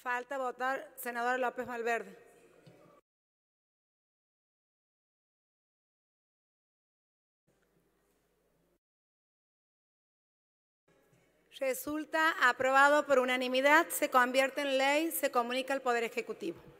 Falta votar, senadora López Malverde. Resulta aprobado por unanimidad, se convierte en ley, se comunica al Poder Ejecutivo.